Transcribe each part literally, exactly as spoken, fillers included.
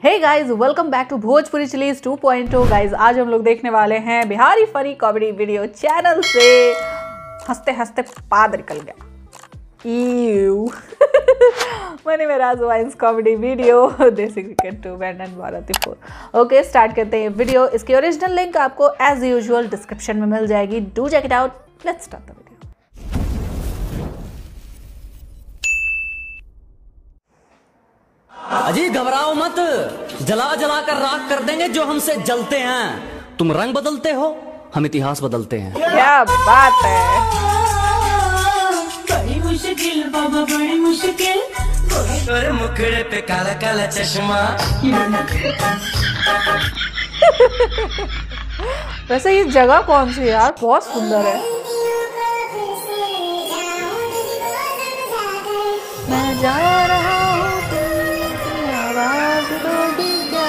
Hey guys, welcome back to Bhojpuri chillies two point O. Guys, आज हम लोग देखने वाले हैं Bihari funny comedy video channel से हंसते हंसते पाद निकल गया। Ew. My name is Razu Wines comedy video देसी क्रिकेट टू बैंड एंड बाराती फोर। ओके, स्टार्ट करते हैं वीडियो। इसकी ओरिजिनल लिंक आपको एज यूजुअल डिस्क्रिप्शन में मिल जाएगी। Do check it out. Let's start the video. अजी घबराओ मत, जला जला कर राख कर देंगे जो हमसे जलते हैं। तुम रंग बदलते हो, हम इतिहास बदलते हैं। क्या बात है। बड़ी मुश्किल बाबा, बड़ी मुश्किल। तेरे मुखड़े पे काला काला चश्मा। वैसे ये जगह कौन सी है यार? बहुत सुंदर है। मैं जा रहा हूँ, तेरी आवाज़ दोगी क्या?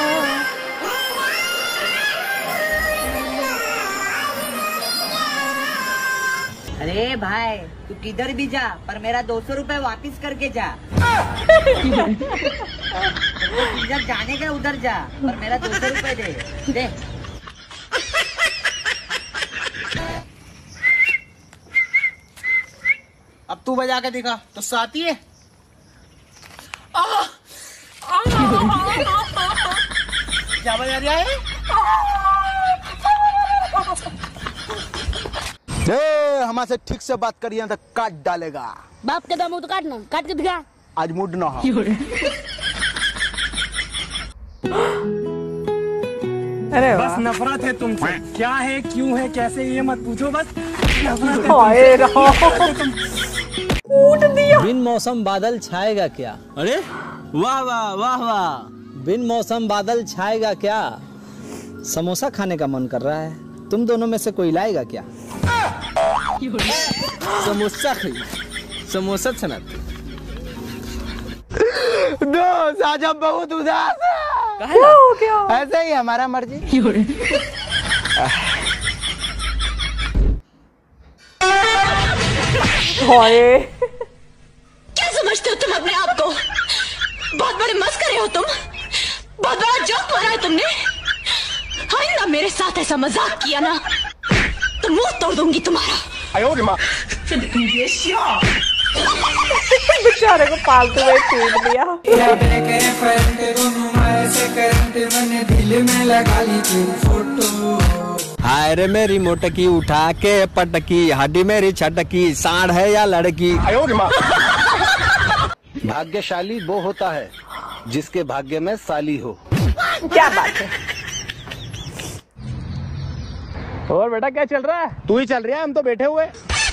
अरे भाई, तू किधर भी जा पर मेरा दो सौ रुपए वापिस करके जा। इधर जाने का उधर जा पर मेरा दो सौ रुपए दे दे। अब तू बजा के दिखा तो साथी है। क्या बजा रहा है? हमारे ठीक से बात करिए तो काट डालेगा। बाप के दम तो काटना, काट के दिखा। आज मूड ना हो। अरे बस नफरत है तुमसे। क्या है, क्यों है, कैसे, ये मत पूछो, बस नफरत है। बिन मौसम बादल छाएगा क्या? अरे वाह वाह वाह वाह। बिन मौसम बादल छाएगा क्या? समोसा खाने का मन कर रहा है, तुम दोनों में से कोई लाएगा क्या? समोसा खाइए, समोसा छना। दोस्त आज हम बहुत उदास है। क्यों क्यों? ऐसे ही हमारा मर्जी। क्या समझते हो तुम अपने आप को? बहुत बड़े मस्करे हो तुम, बहुत बड़ा जोक मारा है तुमने। आइंदा मेरे साथ ऐसा मजाक किया ना तो मुंह तोड़ दूंगी तुम्हारा। बेचारे को पालतू में पीट दिया। हाय रे मेरी मोटकी, उठा के पटकी, हड्डी मेरी छटकी, साढ़ है या लड़की? भाग्यशाली वो होता है जिसके भाग्य में साली हो। क्या बात है। और बेटा क्या चल रहा है? तू ही चल रहा है, हम तो बैठे हुए।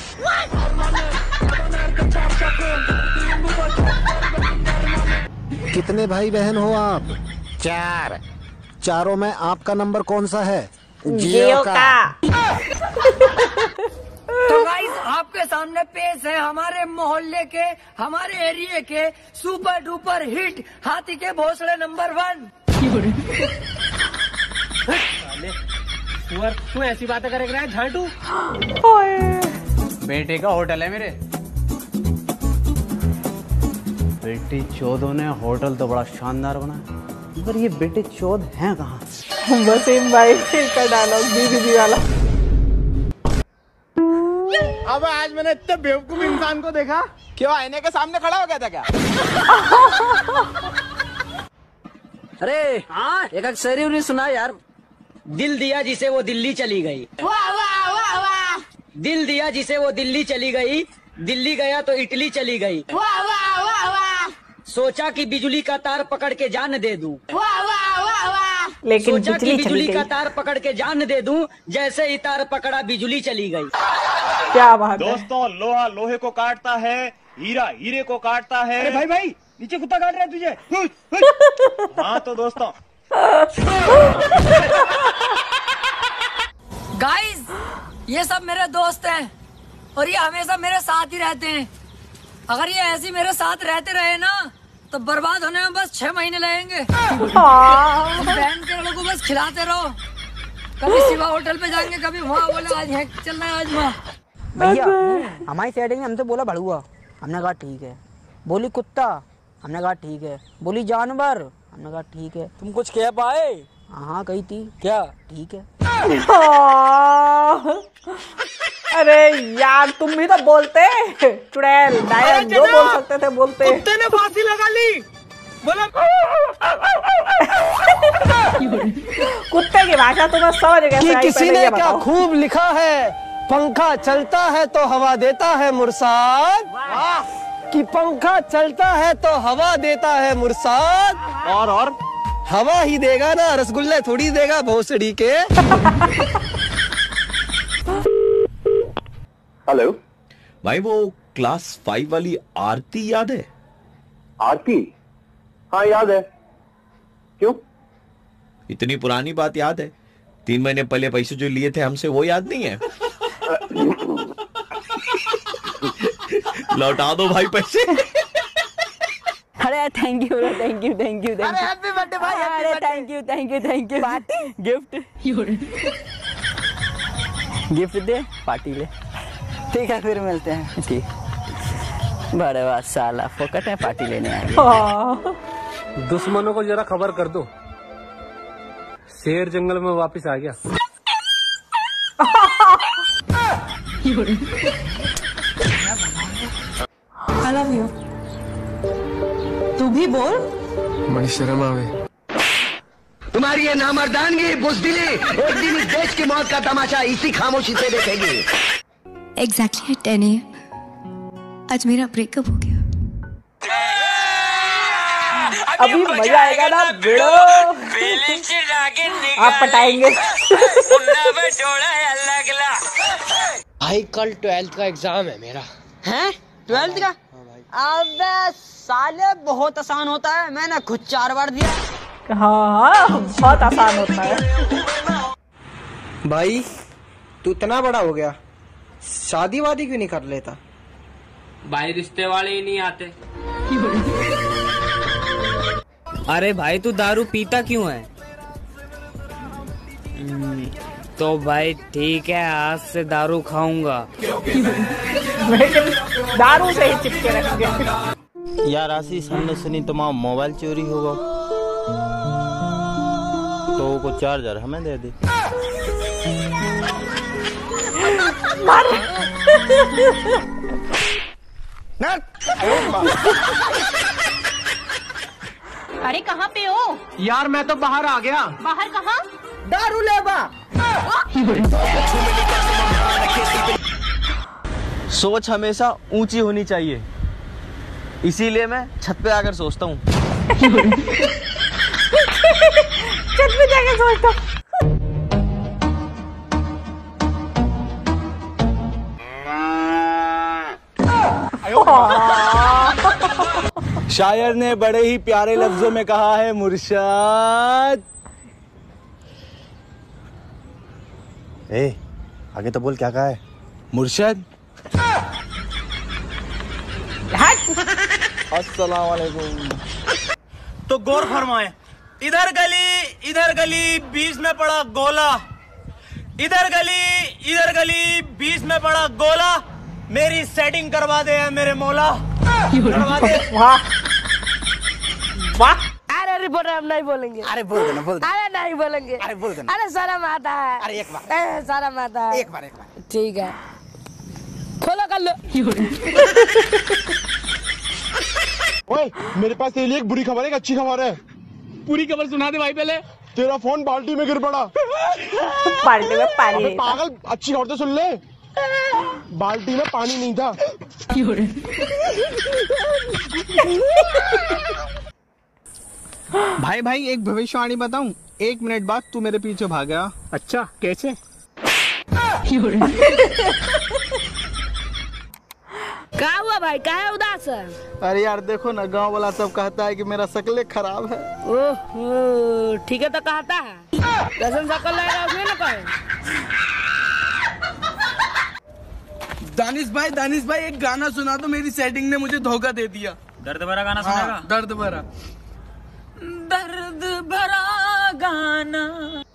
कितने भाई बहन हो आप? चार। चारों में आपका नंबर कौन सा है? जियो का। तो गाइस, आपके सामने पेश है हमारे मोहल्ले के, हमारे एरिया के सुपर डुपर हिट हाथी के भोसले नंबर वन। तू ऐसी बातें करे रहा है झाटू। बेटे का होटल है मेरे। बेटे चौधो ने होटल तो बड़ा शानदार बना है, मगर ये बेटे चौध हैं कहाँ? वसीम भाई का डायलॉग बीबी वाला। अब आज मैंने इतने बेवकूफ इंसान को देखा। क्यों आईने के सामने खड़ा हो गया था क्या? अरे हाँ, एक अक्सरी उन्हें सुना यार। दिल दिया जिसे वो दिल्ली चली गई। वाह वाह वाह वाह। दिल दिया जिसे वो दिल्ली चली गई, दिल्ली गया तो इटली चली गई। वाह वाह वाह वाह। सोचा कि बिजली का तार पकड़ के जान दे दूं। वाह वाह वाह वाह। लेकिन सोचा कि बिजली चली बिजली का गई। तार पकड़ के जान दे दूं, जैसे ही तार पकड़ा बिजली चली गई। क्या बात है। दोस्तों, लोहा लोहे को काटता है, हीरा हीरे को काटता है। अरे भाई भाई, नीचे कुत्ता काट रहा है तुझे। हाँ तो दोस्तों, गाइस, ये सब मेरे दोस्त हैं और ये हमेशा मेरे साथ ही रहते हैं। अगर ये ऐसे मेरे साथ रहते रहे ना तो बर्बाद होने में बस छह महीने लगेंगे। बहन के लोगों को बस खिलाते रहो। कभी शिवा होटल पे जाएंगे, कभी वहाँ बोले आज है चलना है आज वहाँ। भैया हमारी सेटिंग में हमसे बोला भड़ुआ, हमने कहा ठीक है। बोली कुत्ता, हमने कहा ठीक है। बोली जानवर, हमने कहा ठीक है। तुम कुछ कह पाए? हाँ कही थी। क्या? ठीक है। अरे यार तुम भी तो बोलते चुड़ैल डायन जो बोल सकते थे बोलते। कुत्ते ने फांसी लगा ली। बोला कुत्ते की भाषा तुम्हें समझ गए कि किसी ने क्या खूब लिखा है, पंखा चलता है तो हवा देता है मुर्साद, कि पंखा चलता है तो हवा देता है मुर्साद, और और हवा ही देगा ना, रसगुल्ले थोड़ी देगा भोसड़ी के। हेलो भाई, वो क्लास फाइव वाली आरती याद है? आरती? हाँ याद है। क्यों? इतनी पुरानी बात याद है? तीन महीने पहले पैसे जो लिए थे हमसे वो याद नहीं है? लौटा दो भाई पैसे। अरे thank you thank you thank you thank you. Happy birthday भाई। अरे thank you thank you thank you. Party gift gift दे, पार्टी ले। ठीक है फिर मिलते हैं। ठीक। बड़े बात साला फोकट है, पार्टी लेने आए। दुश्मनों को जरा खबर कर दो, शेर जंगल में वापस आ गया। I love you. तू भी बोल। बड़ी शर्म आवे। तुम्हारी ये नामर्दानगी बुज़दिली एक दिन इस देश की मौत का तमाशा इसी खामोशी से देखेगी। Exactly at ten A M आज मेरा ब्रेकअप हो गया। अभी मजा आएगा ना बेड़ो, आप पटाएंगे। भाई कल ट्वेल्थ का एग्जाम है मेरा। हैं ट्वेल्थ का? अबे साले बहुत आसान होता है, मैंने खुद चार बार दिया। हाँ बहुत आसान होता है। भाई तू इतना बड़ा हो गया, शादी वादी क्यों नहीं कर लेता? भाई रिश्ते वाले ही नहीं आते। अरे भाई तू दारू पीता क्यों है? तो भाई ठीक है, आज से दारू खाऊंगा। दारू से ही चिपके रहेंगे। यार आशीष, हमने सुनी तुम्हारा मोबाइल चोरी होगा, तो को चार्जर हमें दे दे। अरे कहाँ पे हो? यार मैं तो बाहर आ गया। बाहर कहाँ? दारू लेबा। सोच हमेशा ऊंची होनी चाहिए, इसीलिए मैं छत पे आकर सोचता हूँ। छत पे जाकर सोचता हूँ। शायर ने बड़े ही प्यारे लफ्जों में कहा है, मुर्शद। ए, आगे तो बोल क्या कहा है? मुर्शद। अस्सलाम वालेकुम। तो गौर फरमाए, इधर गली इधर गली बीच में पड़ा गोला, इधर गली इधर गली बीच में पड़ा गोला, मेरी सेटिंग करवा दे मेरे मौला, करवा दे। वाह वाह। अरे रिपोर्टर हम नहीं बोलेंगे। अरे बोल देना, बोल देना। अरे नहीं बोलेंगे। अरे बोल देना। अरे शर्म आता है। अरे एक बार। ए, शर्म आता है। एक बार एक बार। ठीक है खोलो कर लो। ओए, मेरे पास तेरे लिए एक बुरी खबर है, एक अच्छी खबर है। पूरी खबर सुना दे भाई पहले। तेरा फोन बाल्टी में गिर पड़ा। बाल्टी में पानी नहीं था। पागल, अच्छी खबर तो सुन ले, बाल्टी में पानी नहीं था। भाई भाई एक भविष्यवाणी बताऊं, एक मिनट बाद तू मेरे पीछे भाग गया। अच्छा कैसे? क्या हुआ भाई, क्या है उदास है? अरे यार देखो ना, गांव वाला सब कहता है कि मेरा शक्ल खराब है। ओह ठीक है तो कहता है, कैसे शक्ल लगेगा उसने ना कहे। दानिश भाई दानिश भाई एक गाना सुना दो, मेरी सेटिंग ने मुझे धोखा दे दिया। दर्द भरा गाना सुनेगा? हाँ, दर्द भरा दर्द भरा गाना।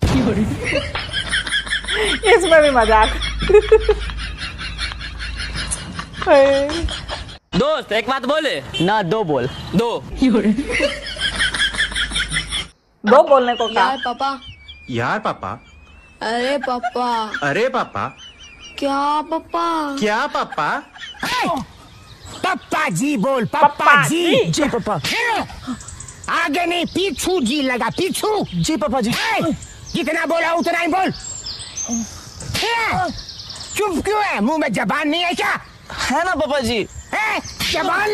इसमें भी मजाक। दोस्त एक बात बोले ना, दो बोल। दो। दो बोलने को कहा। यार पापा। यार पापा। अरे पापा। अरे पापा। क्या पापा? क्या पापा? पप्पा जी बोल, पप्पा जी। जी पापा। आगे नहीं, पीछू जी लगा, पीछू। जी पापा जी। जितना बोला उतना ही बोल। चुप क्यों है? मुंह में जबान नहीं है क्या? है ना पापा जी। है जबान।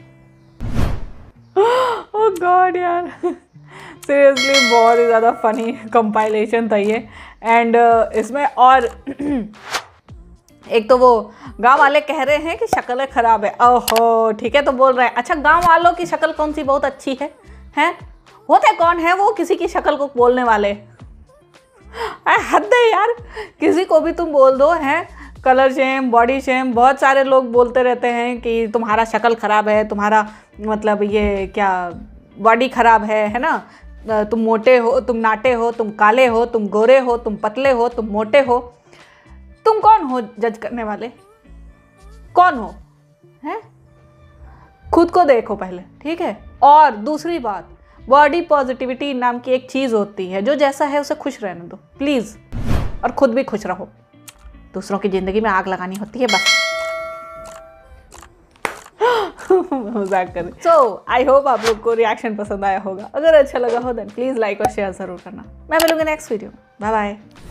ओह गॉड यार, सीरियसली बहुत ही ज़्यादा फनी कंपाइलेशन था ये। एंड uh, इसमें और एक तो वो गांव वाले कह रहे हैं कि शक्ल खराब है। ओहो ठीक है, तो बोल रहे हैं अच्छा गांव वालों की शक्ल कौन सी बहुत अच्छी है? हैं होते कौन है वो किसी की शक्ल को बोलने वाले? हद है यार, किसी को भी तुम बोल दो। हैं कलर शेम, बॉडी शेम, बहुत सारे लोग बोलते रहते हैं कि तुम्हारा शक्ल ख़राब है, तुम्हारा मतलब ये क्या बॉडी ख़राब है, है ना, तुम मोटे हो, तुम नाटे हो, तुम काले हो, तुम गोरे हो, तुम पतले हो, तुम मोटे हो। तुम कौन हो जज करने वाले? कौन हो? हैं खुद को देखो पहले, ठीक है। और दूसरी बात, बॉडी पॉजिटिविटी नाम की एक चीज़ होती है, जो जैसा है उसे खुश रहने दो प्लीज़, और खुद भी खुश रहो। दूसरों की ज़िंदगी में आग लगानी होती है बस। मजाक कर। सो आई होप आप लोग को रिएक्शन पसंद आया होगा। अगर अच्छा लगा हो देन प्लीज़ लाइक और शेयर ज़रूर करना। मैं मिलूंगी नेक्स्ट वीडियो। Bye bye.